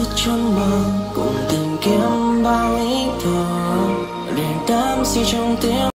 giữa chốn mơ cùng tìm kiếm bao ý thơ để đắm say trong tiếng